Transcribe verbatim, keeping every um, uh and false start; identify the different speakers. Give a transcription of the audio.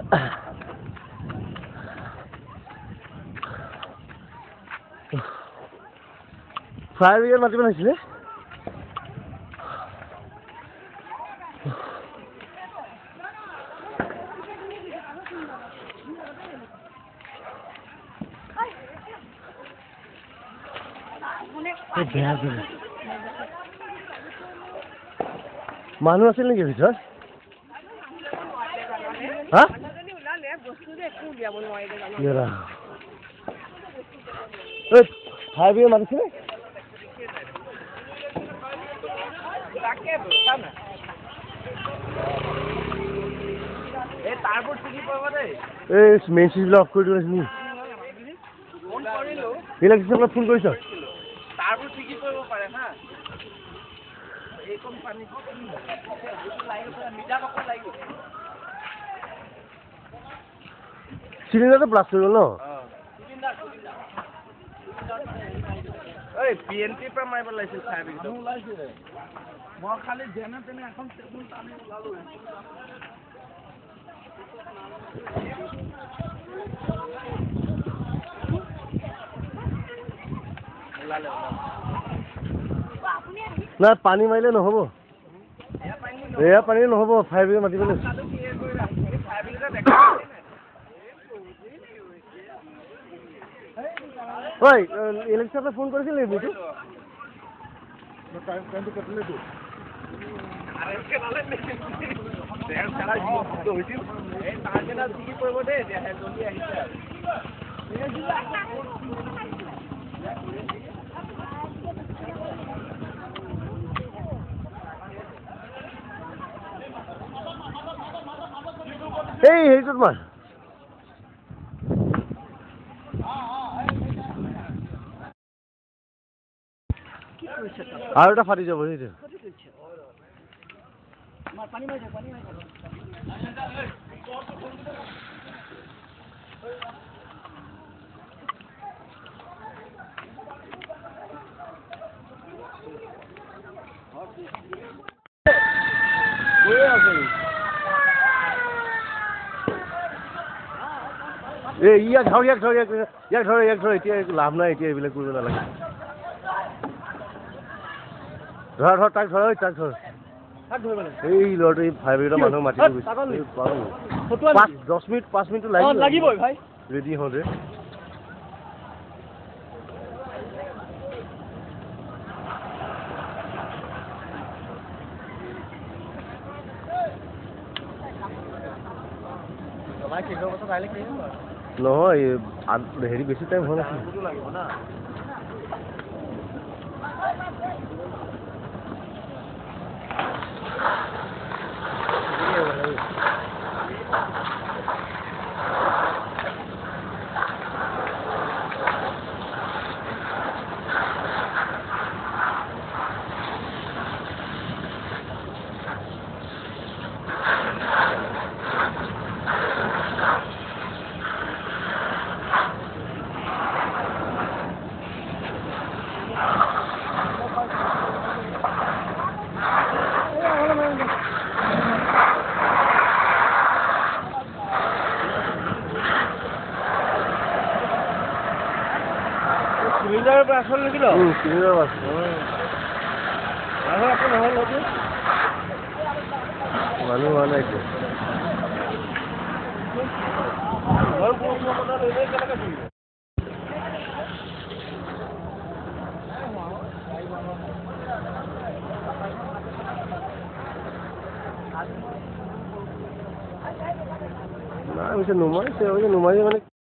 Speaker 1: fire brigade মাতিব লাগিছিলে মানুহ আছিল নেকি ভিতৰত হা ফায়াৰ ব্ৰিগেড মাতিছিলে এই মেইন চুইচবিলাক অফ কৰি দিব লাগিছিল নেকি ইলেক্ট্ৰিচিয়ানক ফোন কৰিছ তাৰবোৰ ঠিকি কৰিব পাৰে হা এইকম পানী চিলিণ্ডাৰটো ব্লাষ্ট হৈ গ'ল ন পি এন টিৰ পৰা মাৰিব লাগিছিল ফায়াৰ ব্ৰিগেড ওলাইছিলে মই খালি যেনে তেনে এখন টেবুল টানি ওলালো না পানী মাৰিলে নহ'ব এয়া পানী নহ'ব ফায়াৰ ব্ৰিগেড মাতিব লাগিব ঐ ইলেক্ট্ৰিচিয়ানক ফোন কৰিছিল নেকি বুইটো এই হেৰিটোত মাৰ আৰু এটা ফাটি যাব সেইটো এই ইয়াক ধৰ ইয়াক ধৰ ইয়াক ইয়াক ধৰ ইয়াক ধৰ এতিয়া লাভ নাই এতিয়া এইবিলাক কৰিব নালাগে ধৰ ধৰ তাক ধৰ তাক ধৰ এই ল'ৰাটো এই ফায়াৰ ব্ৰিগেডৰ মানুহ মাতি পাঁচ দহ মিনিট পাঁচ মিনিট লাগিবই ভাই ৰেডি হওঁতে নহয় হেৰি বেছি টাইম হোৱা নাছিল চিলিণ্ডাৰৰ পৰা আসল নেকি ন চিলিণ্ডাৰৰ পৰা মানুহ আকৌ নহয় নতুন মানুহ হোৱা নাই এতিয়া নাই পিছে নুমাইছে নুমাইছে মানে